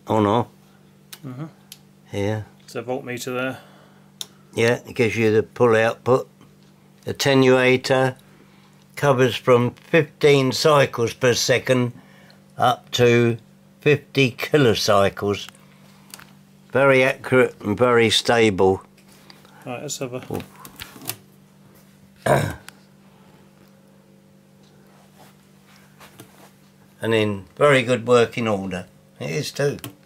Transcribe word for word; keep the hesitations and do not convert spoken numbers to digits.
on off. Mm-hmm. Here. So voltmeter there. Yeah, it gives you the pull output. Attenuator covers from fifteen cycles per second up to fifty kilocycles. Very accurate and very stable. Right, let's have a... And in very good working order. It is too.